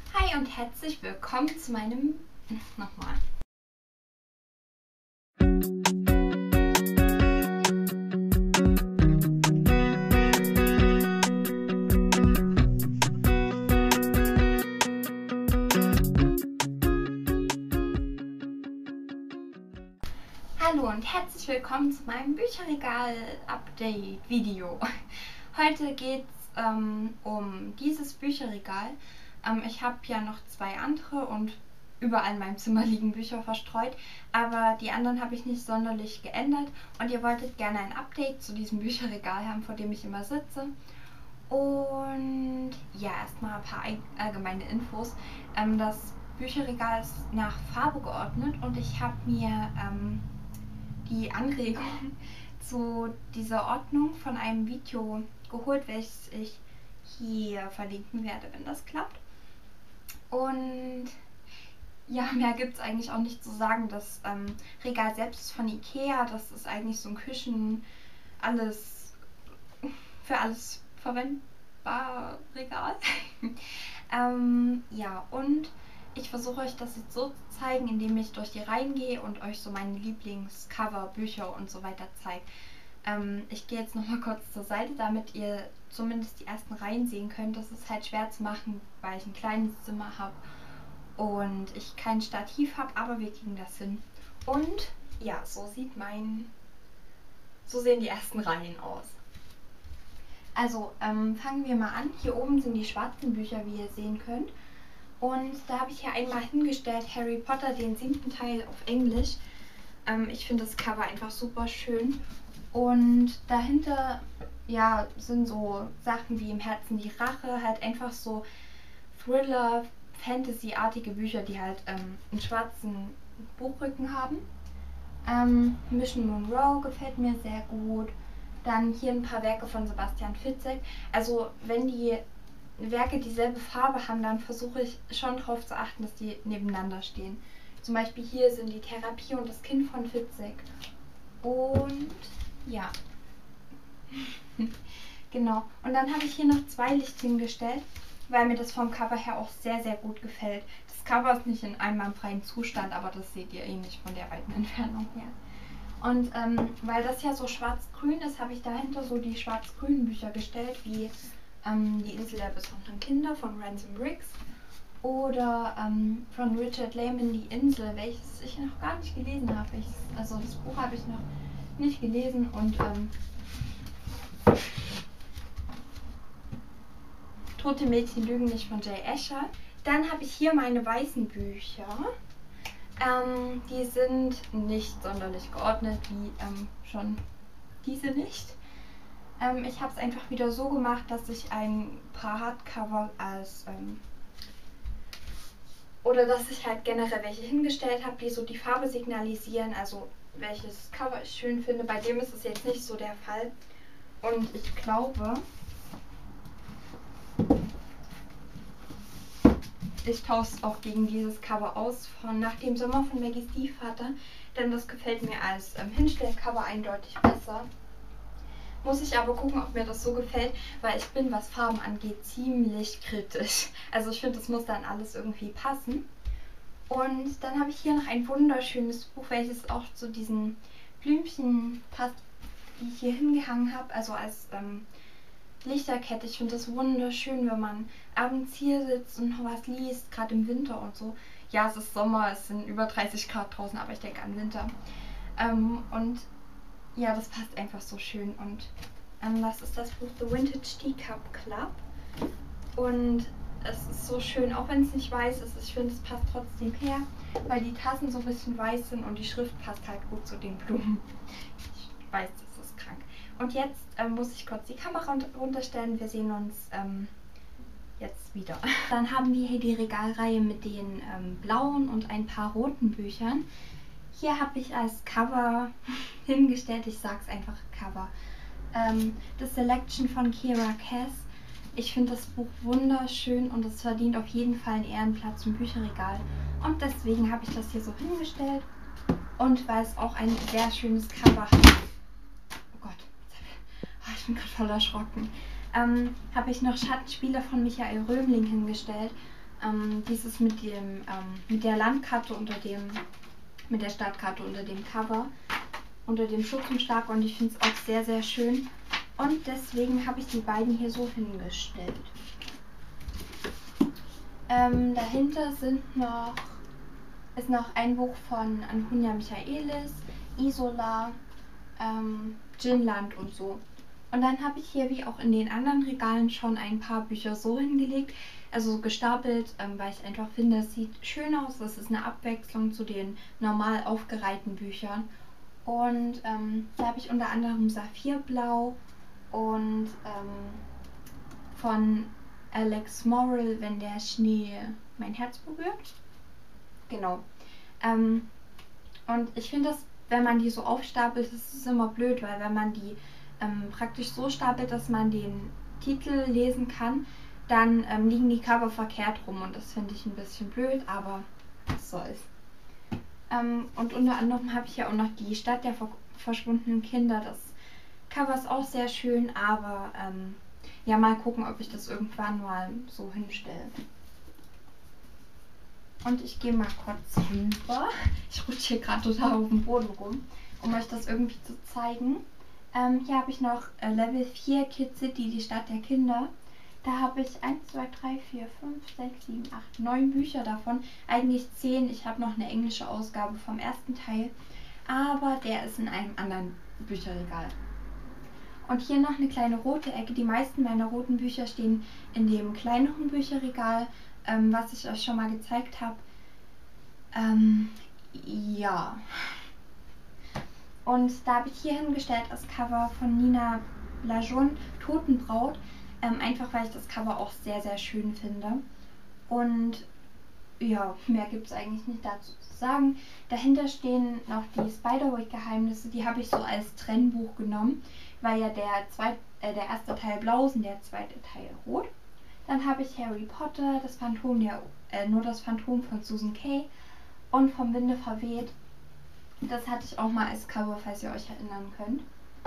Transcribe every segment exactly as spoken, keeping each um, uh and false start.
Hi und herzlich willkommen zu meinem... Nochmal. Hallo und herzlich willkommen zu meinem Bücherregal-Update-Video. Heute geht es ähm, um dieses Bücherregal. Ähm, ich habe ja noch zwei andere und überall in meinem Zimmer liegen Bücher verstreut, aber die anderen habe ich nicht sonderlich geändert und ihr wolltet gerne ein Update zu diesem Bücherregal haben, vor dem ich immer sitze. Und ja, erstmal ein paar allgemeine Infos. Ähm, das Bücherregal ist nach Farbe geordnet und ich habe mir ähm, die Anregung zu dieser Ordnung von einem Video geholt, welches ich hier verlinken werde, wenn das klappt. Und ja, mehr gibt es eigentlich auch nicht zu sagen. Das ähm, Regal selbst ist von Ikea. Das ist eigentlich so ein Küchen, alles für alles verwendbar Regal. ähm, ja, und ich versuche euch das jetzt so zu zeigen, indem ich durch die Reihen gehe und euch so meine Lieblingscover, Bücher und so weiter zeige. Ähm, ich gehe jetzt nochmal kurz zur Seite, damit ihr zumindest die ersten Reihen sehen könnt. Das ist halt schwer zu machen, weil ich ein kleines Zimmer habe und ich kein Stativ habe, aber wir kriegen das hin. Und ja, so sieht mein, so sehen die ersten Reihen aus. Also ähm, fangen wir mal an. Hier oben sind die schwarzen Bücher, wie ihr sehen könnt. Und da habe ich hier einmal hingestellt Harry Potter, den siebten Teil auf Englisch. Ähm, ich finde das Cover einfach super schön. Und dahinter ja, sind so Sachen wie Im Herzen die Rache, halt einfach so Thriller, Fantasy-artige Bücher, die halt ähm, einen schwarzen Buchrücken haben. Ähm, Mission Monroe gefällt mir sehr gut. Dann hier ein paar Werke von Sebastian Fitzek. Also wenn die Werke dieselbe Farbe haben, dann versuche ich schon darauf zu achten, dass die nebeneinander stehen. Zum Beispiel hier sind die Therapie und das Kind von Fitzek. Und ja, genau. Und dann habe ich hier noch zwei Licht hingestellt, weil mir das vom Cover her auch sehr, sehr gut gefällt. Das Cover ist nicht in einwandfreien Zustand, aber das seht ihr eh nicht von der weiten Entfernung her. Und ähm, weil das ja so schwarz-grün ist, habe ich dahinter so die schwarz-grünen Bücher gestellt, wie ähm, Die Insel der besonderen Kinder von Ransom Briggs oder ähm, von Richard Lehman Die Insel, welches ich noch gar nicht gelesen habe. Ich, also das Buch habe ich noch nicht gelesen und ähm, Tote Mädchen lügen nicht von Jay Asher. Dann habe ich hier meine weißen Bücher. Ähm, die sind nicht sonderlich geordnet, wie ähm, schon diese nicht. Ähm, ich habe es einfach wieder so gemacht, dass ich ein paar Hardcover als ähm, oder dass ich halt generell welche hingestellt habe, die so die Farbe signalisieren, also welches Cover ich schön finde. Bei dem ist es jetzt nicht so der Fall. Und ich glaube, ich tausche es auch gegen dieses Cover aus von Nach dem Sommer von Maggies Stiefvater, denn das gefällt mir als ähm, Hinstellcover eindeutig besser. Muss ich aber gucken, ob mir das so gefällt, weil ich bin, was Farben angeht, ziemlich kritisch. Also ich finde, das muss dann alles irgendwie passen. Und dann habe ich hier noch ein wunderschönes Buch, welches auch zu diesen Blümchen passt, die ich hier hingehangen habe, also als ähm, Lichterkette. Ich finde das wunderschön, wenn man abends hier sitzt und noch was liest, gerade im Winter und so. Ja, es ist Sommer, es sind über dreißig Grad draußen, aber ich denke an Winter. Ähm, und ja, das passt einfach so schön. Und ähm, das ist das Buch The Vintage Teacup Club. Und es ist so schön, auch wenn es nicht weiß ist. Ich finde, es passt trotzdem her, weil die Tassen so ein bisschen weiß sind und die Schrift passt halt gut zu den Blumen. Ich weiß, das ist krank. Und jetzt ähm, muss ich kurz die Kamera runterstellen. Wir sehen uns ähm, jetzt wieder. Dann haben wir hier die Regalreihe mit den ähm, blauen und ein paar roten Büchern. Hier habe ich als Cover hingestellt, ich sag's einfach Cover, ähm, The Selection von Kiera Cass. Ich finde das Buch wunderschön und es verdient auf jeden Fall einen Ehrenplatz im Bücherregal. Und deswegen habe ich das hier so hingestellt. Und weil es auch ein sehr schönes Cover hat. Oh Gott, oh, ich bin gerade voll erschrocken. Ähm, habe ich noch Schattenspieler von Michael Römling hingestellt. Ähm, dieses mit dem, ähm, mit der Landkarte unter dem, mit der Stadtkarte unter dem Cover, unter dem Schutzumschlag, und ich finde es auch sehr, sehr schön. Und deswegen habe ich die beiden hier so hingestellt. Ähm, dahinter sind noch, ist noch ein Buch von Antonia Michaelis, Isola, ähm, Ginland und so. Und dann habe ich hier, wie auch in den anderen Regalen, schon ein paar Bücher so hingelegt, also so gestapelt, ähm, weil ich einfach finde, es sieht schön aus. Das ist eine Abwechslung zu den normal aufgereihten Büchern. Und ähm, da habe ich unter anderem Saphirblau und ähm, von Alex Morrill, wenn der Schnee mein Herz berührt. Genau. Ähm, und ich finde das, wenn man die so aufstapelt, das ist immer blöd, weil wenn man die ähm, praktisch so stapelt, dass man den Titel lesen kann, dann ähm, liegen die Cover verkehrt rum, und das finde ich ein bisschen blöd, aber was soll's. Ähm, und unter anderem habe ich ja auch noch die Stadt der ver verschwundenen Kinder. Das Cover ist auch sehr schön, aber ähm, ja, mal gucken, ob ich das irgendwann mal so hinstelle. Und ich gehe mal kurz rüber. Ich rutsche hier gerade total auf dem Boden rum, um euch das irgendwie zu zeigen. Ähm, hier habe ich noch äh, Level vier Kid City, die Stadt der Kinder. Da habe ich eins, zwei, drei, vier, fünf, sechs, sieben, acht, neun Bücher davon. Eigentlich zehn. Ich habe noch eine englische Ausgabe vom ersten Teil. Aber der ist in einem anderen Bücherregal. Und hier noch eine kleine rote Ecke. Die meisten meiner roten Bücher stehen in dem kleineren Bücherregal, ähm, was ich euch schon mal gezeigt habe. Ähm, ja. Und da habe ich hier hingestellt das Cover von Nina Blajon, Totenbraut. Ähm, einfach weil ich das Cover auch sehr, sehr schön finde. Und ja, mehr gibt es eigentlich nicht dazu zu sagen. Dahinter stehen noch die Spiderwick-Geheimnisse. Die habe ich so als Trennbuch genommen, weil ja der, zweit, äh, der erste Teil blau ist und der zweite Teil rot. Dann habe ich Harry Potter, das Phantom der, äh, nur das Phantom von Susan Kay und vom Winde verweht. Das hatte ich auch mal als Cover, falls ihr euch erinnern könnt.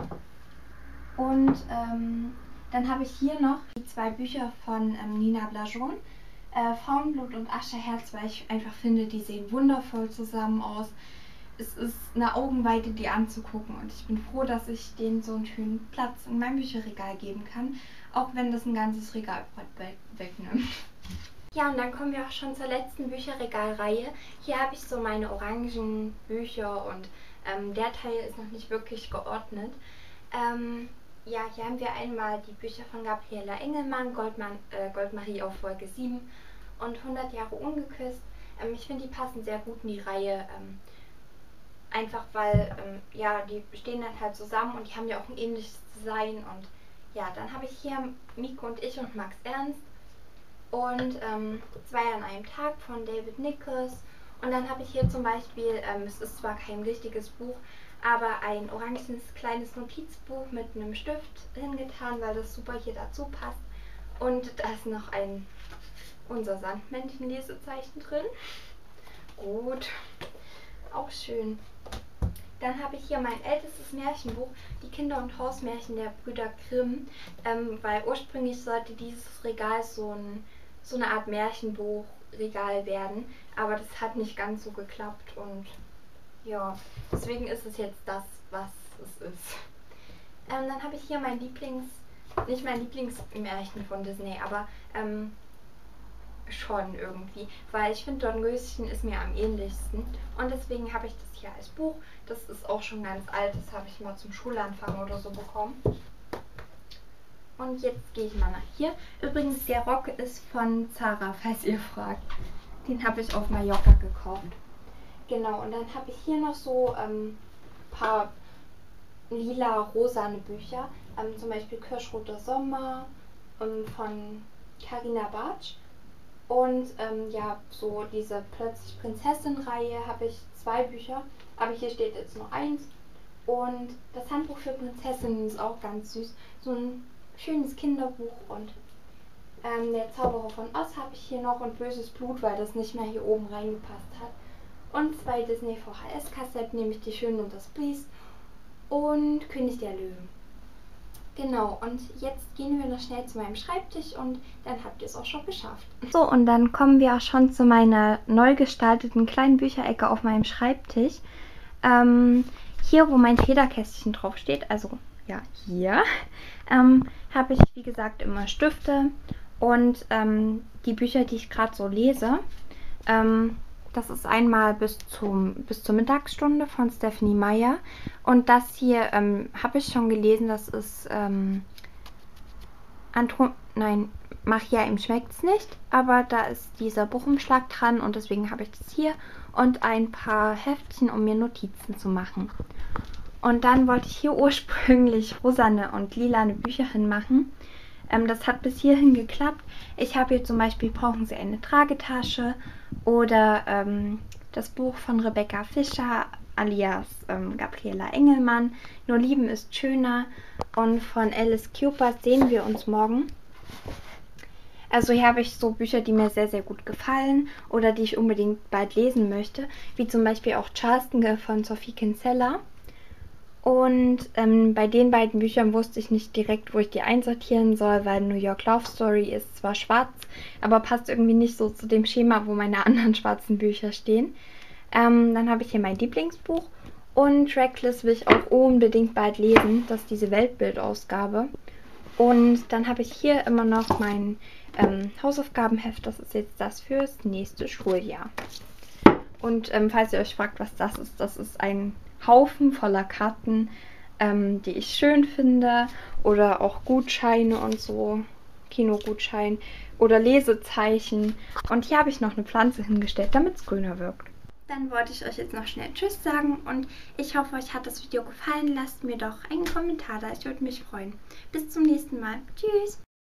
Und ähm, dann habe ich hier noch die zwei Bücher von ähm, Nina Blajon. Äh, Frauenblut und Ascheherz, weil ich einfach finde, die sehen wundervoll zusammen aus. Es ist eine Augenweide, die anzugucken, und ich bin froh, dass ich denen so einen schönen Platz in meinem Bücherregal geben kann, auch wenn das ein ganzes Regalbrett wegnimmt. Ja, und dann kommen wir auch schon zur letzten Bücherregalreihe. Hier habe ich so meine orangen Bücher, und ähm, der Teil ist noch nicht wirklich geordnet. Ähm, ja, hier haben wir einmal die Bücher von Gabriela Engelmann, Goldmann, äh, Goldmarie auf Folge sieben und hundert Jahre ungeküsst. Ähm, ich finde, die passen sehr gut in die Reihe, ähm, einfach weil, ähm, ja, die stehen dann halt zusammen und die haben ja auch ein ähnliches Design. Und ja, dann habe ich hier Mieke und ich und Max Ernst und ähm, Zwei an einem Tag von David Nichols. Und dann habe ich hier zum Beispiel, ähm, es ist zwar kein richtiges Buch, aber ein orangenes kleines Notizbuch mit einem Stift hingetan, weil das super hier dazu passt. Und da ist noch ein unser Sandmännchen-Lesezeichen drin. Gut, auch schön. Dann habe ich hier mein ältestes Märchenbuch, die Kinder- und Hausmärchen der Brüder Grimm, ähm, weil ursprünglich sollte dieses Regal so, ein, so eine Art Märchenbuchregal werden, aber das hat nicht ganz so geklappt, und ja, deswegen ist es jetzt das, was es ist. Ähm, dann habe ich hier mein Lieblings, nicht mein Lieblingsmärchen von Disney, aber ähm, schon irgendwie, weil ich finde, Dornröschen ist mir am ähnlichsten, und deswegen habe ich das hier als Buch. Das ist auch schon ganz alt, das habe ich mal zum Schulanfang oder so bekommen. Und jetzt gehe ich mal nach hier. Übrigens, der Rock ist von Zara, falls ihr fragt. Den habe ich auf Mallorca gekauft. Genau, und dann habe ich hier noch so ein ähm, paar lila-rosane Bücher. Ähm, zum Beispiel Kirschroter Sommer ähm, von Carina Bartsch. Und ähm, ja, so diese Plötzlich Prinzessin-Reihe habe ich zwei Bücher, aber hier steht jetzt nur eins. Und das Handbuch für Prinzessinnen ist auch ganz süß. So ein schönes Kinderbuch. Und ähm, der Zauberer von Oz habe ich hier noch, und Böses Blut, weil das nicht mehr hier oben reingepasst hat. Und zwei Disney V H S-Kassetten, nämlich Die Schöne und das Biest und König der Löwen. Genau, und jetzt gehen wir noch schnell zu meinem Schreibtisch und dann habt ihr es auch schon geschafft. So, und dann kommen wir auch schon zu meiner neu gestalteten kleinen Bücherecke auf meinem Schreibtisch. Ähm, hier, wo mein Federkästchen drauf steht, also ja, hier, ähm, habe ich, wie gesagt, immer Stifte und ähm, die Bücher, die ich gerade so lese. Ähm, das ist einmal bis, zum, bis zur Mittagsstunde von Stephenie Meyer. Und das hier ähm, habe ich schon gelesen, das ist ähm, Anton, nein, Maria, ihm schmeckt's nicht, aber da ist dieser Buchumschlag dran und deswegen habe ich das hier und ein paar Heftchen, um mir Notizen zu machen. Und dann wollte ich hier ursprünglich rosane und lilane Bücher hinmachen. Ähm, das hat bis hierhin geklappt. Ich habe hier zum Beispiel Brauchen Sie eine Tragetasche oder ähm, das Buch von Rebecca Fischer alias ähm, Gabriela Engelmann, Nur Lieben ist schöner, und von Alice Cooper Sehen wir uns morgen. Also hier habe ich so Bücher, die mir sehr, sehr gut gefallen oder die ich unbedingt bald lesen möchte, wie zum Beispiel auch Charleston von Sophie Kinsella. Und ähm, bei den beiden Büchern wusste ich nicht direkt, wo ich die einsortieren soll, weil New York Love Story ist zwar schwarz, aber passt irgendwie nicht so zu dem Schema, wo meine anderen schwarzen Bücher stehen. Ähm, dann habe ich hier mein Lieblingsbuch und Reckless will ich auch unbedingt bald lesen. Das ist diese Weltbildausgabe. Und dann habe ich hier immer noch mein ähm, Hausaufgabenheft. Das ist jetzt das fürs nächste Schuljahr. Und ähm, falls ihr euch fragt, was das ist, das ist ein Haufen voller Karten, ähm, die ich schön finde, oder auch Gutscheine und so, Kinogutschein oder Lesezeichen. Und hier habe ich noch eine Pflanze hingestellt, damit es grüner wirkt. Dann wollte ich euch jetzt noch schnell Tschüss sagen und ich hoffe, euch hat das Video gefallen. Lasst mir doch einen Kommentar da, ich würde mich freuen. Bis zum nächsten Mal. Tschüss!